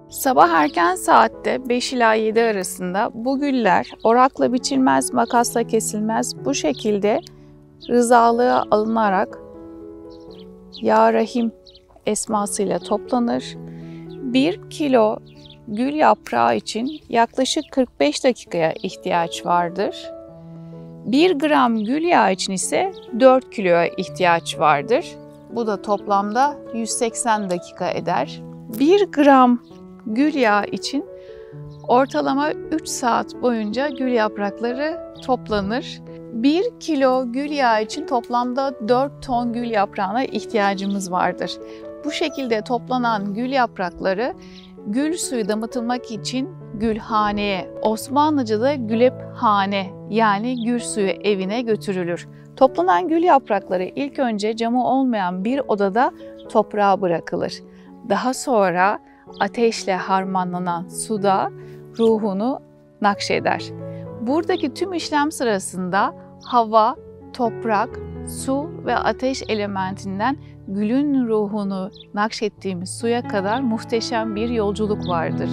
Sabah erken saatte 5 ila 7 arasında bu güller orakla biçilmez, makasla kesilmez, bu şekilde rızalığa alınarak Ya Rahim esmasıyla toplanır. 1 kilo gül yaprağı için yaklaşık 45 dakikaya ihtiyaç vardır. 1 gram gül yağı için ise 4 kiloya ihtiyaç vardır. Bu da toplamda 180 dakika eder. 1 gram gül yağı için ortalama 3 saat boyunca gül yaprakları toplanır. 1 kilo gül yağı için toplamda 4 ton gül yaprağına ihtiyacımız vardır. Bu şekilde toplanan gül yaprakları gül suyu damıtılmak için gülhaneye, Osmanlıca'da gülephane yani gül suyu evine götürülür. Toplanan gül yaprakları ilk önce camı olmayan bir odada toprağa bırakılır. Daha sonra ateşle harmanlanan suda ruhunu nakşeder. Buradaki tüm işlem sırasında hava, toprak, su ve ateş elementinden gülün ruhunu nakşettiğimiz suya kadar muhteşem bir yolculuk vardır.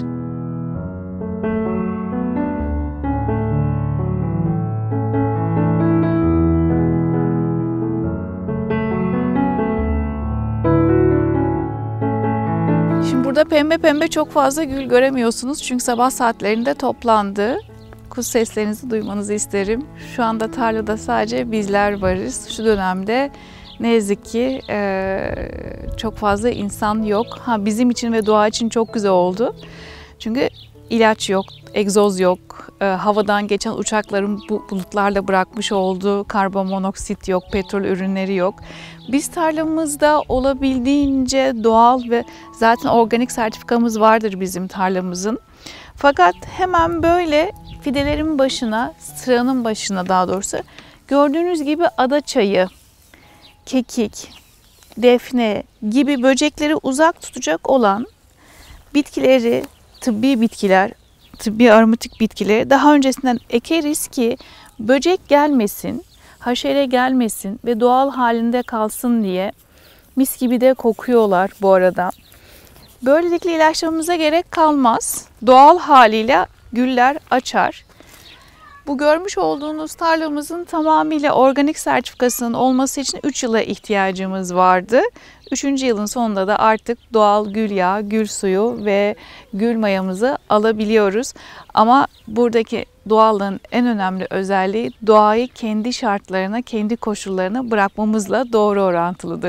Burada pembe pembe çok fazla gül göremiyorsunuz çünkü sabah saatlerinde toplandı. Kuş seslerinizi duymanızı isterim. Şu anda tarlada sadece bizler varız. Şu dönemde ne yazık ki çok fazla insan yok. Bizim için ve doğa için çok güzel oldu. Çünkü ilaç yok, egzoz yok, havadan geçen uçakların bulutlarla bırakmış olduğu karbonmonoksit yok, petrol ürünleri yok. Biz tarlamızda olabildiğince doğal ve zaten organik sertifikamız vardır bizim tarlamızın. Fakat hemen böyle fidelerin başına, sıranın başına daha doğrusu gördüğünüz gibi adaçayı, kekik, defne gibi böcekleri uzak tutacak olan bitkileri, tıbbi bitkiler, tıbbi aromatik bitkileri daha öncesinden ekeriz ki böcek gelmesin, haşere gelmesin ve doğal halinde kalsın diye. Mis gibi de kokuyorlar bu arada. Böylelikle ilaçlamamıza gerek kalmaz. Doğal haliyle güller açar. Bu görmüş olduğunuz tarlamızın tamamıyla organik sertifikasının olması için 3 yıla ihtiyacımız vardı. 3. yılın sonunda da artık doğal gül yağı, gül suyu ve gül mayamızı alabiliyoruz. Ama buradaki doğallığın en önemli özelliği doğayı kendi şartlarına, kendi koşullarına bırakmamızla doğru orantılıdır.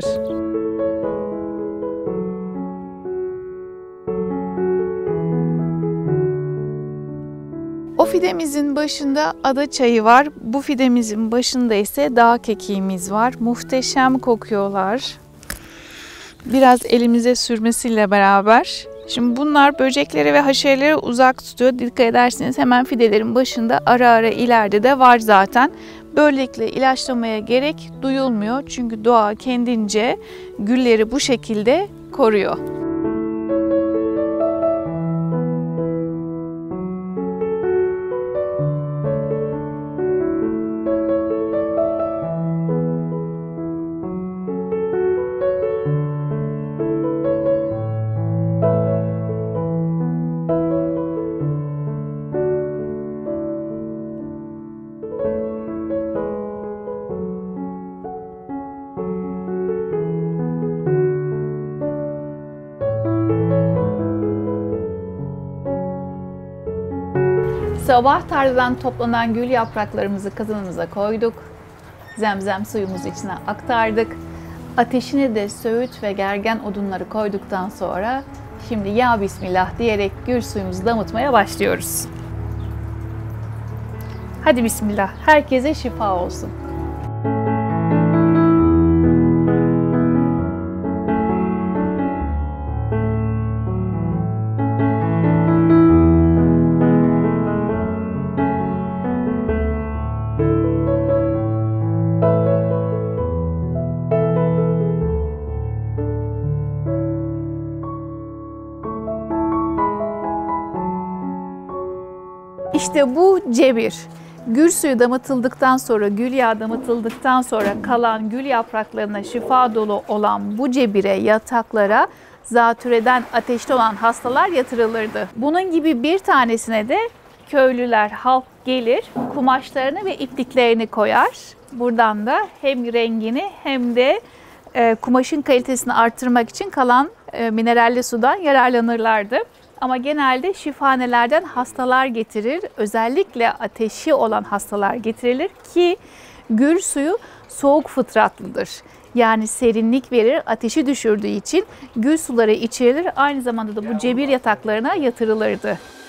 O fidemizin başında adaçayı var. Bu fidemizin başında ise dağ kekiğimiz var. Muhteşem kokuyorlar. Biraz elimize sürmesiyle beraber. Şimdi bunlar böcekleri ve haşereleri uzak tutuyor. Dikkat ederseniz hemen fidelerin başında ara ara ileride de var zaten. Böylelikle ilaçlamaya gerek duyulmuyor. Çünkü doğa kendince gülleri bu şekilde koruyor. Sabah tarladan toplanan gül yapraklarımızı kazanımıza koyduk. Zemzem suyumuzu içine aktardık. Ateşine de söğüt ve gergen odunları koyduktan sonra şimdi ya bismillah diyerek gül suyumuzu damıtmaya başlıyoruz. Hadi bismillah. Herkese şifa olsun. İşte bu cebir. Gül suyu damıtıldıktan sonra, gül yağı damıtıldıktan sonra kalan gül yapraklarına şifa dolu olan bu cebire, yataklara zatürreden ateşli olan hastalar yatırılırdı. Bunun gibi bir tanesine de köylüler, halk gelir, kumaşlarını ve ipliklerini koyar. Buradan da hem rengini hem de kumaşın kalitesini arttırmak için kalan mineralli sudan yararlanırlardı. Ama genelde şifahanelerden hastalar getirir. Özellikle ateşi olan hastalar getirilir ki gül suyu soğuk fıtratlıdır. Yani serinlik verir, ateşi düşürdüğü için gül suları içirilir. Aynı zamanda da bu cebir yataklarına yatırılırdı.